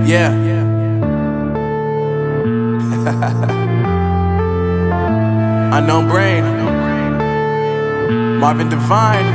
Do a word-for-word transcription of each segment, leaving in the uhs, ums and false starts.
Yeah. Unknown Brain, Marvin Divine.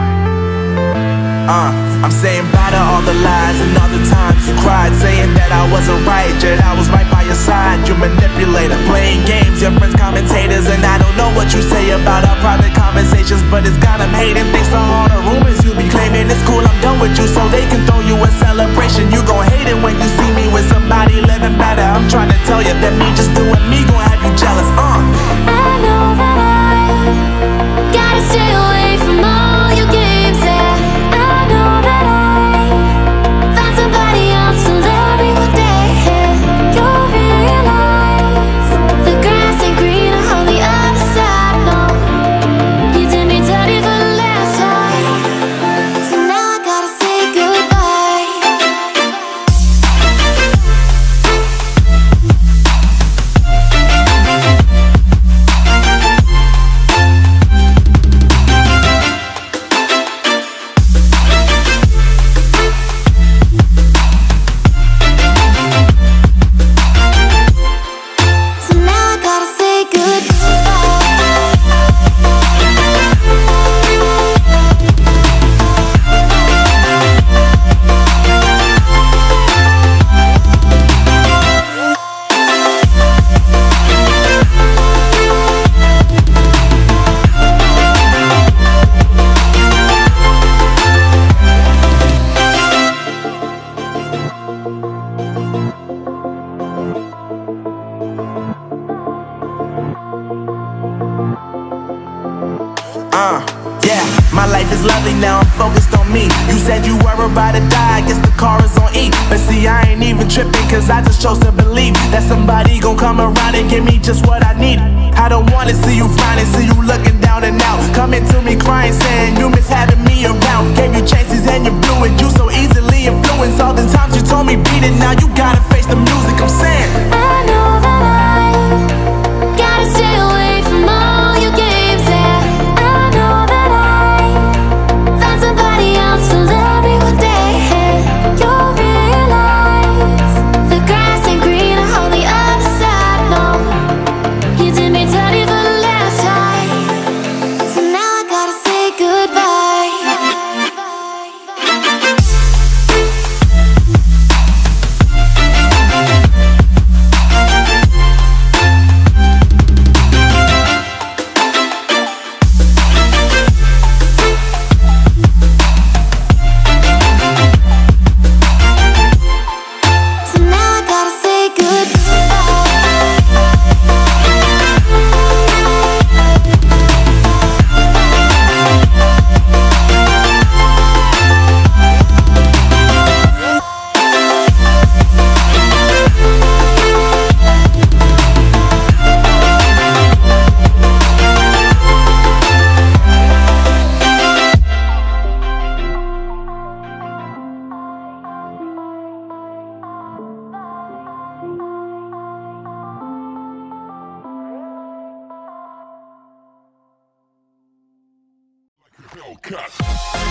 Uh, I'm saying bye to all the lies and all the times you cried, saying that I wasn't right, yet I was right by your side. You manipulator, playing games, your friends commentators, and I don't know what you say about our private conversations, but it's got them hating. Thanks to all the rumors you be claiming. It's cool, I'm done with you, so they can throw you a celebration. You gon' hate it when you see me with somebody living better. I'm trying to tell you that me just doing me gon' have you jealous. Uh. I know that I gotta stay away from all your games, yeah. I know that I found somebody else to love me one day, yeah. You'll realize the grass ain't greener on the other side, no. You did me dirty for the last time, so now I gotta say goodbye. So now I gotta say Uh, yeah, my life is lovely now, I'm focused on me. You said you were about to die, I guess the car is on E. But see, I ain't even tripping, cause I just chose to believe that somebody gon' come around and give me just what I need. I don't wanna see you frowning, see you looking down and out, coming to me crying, saying you miss having me around. Gave you chances and you blew it, you so easily influenced. All the times you told me beat it, now you gotta face the music. I'm saying I know that I gotta stay away from all your games, yeah. I know that I found somebody else to love me one day, yeah. You'll realize the grass ain't greener on the other side, no. You did me dirty for the last time, so now I gotta say goodbye. So now I gotta say Hellcat.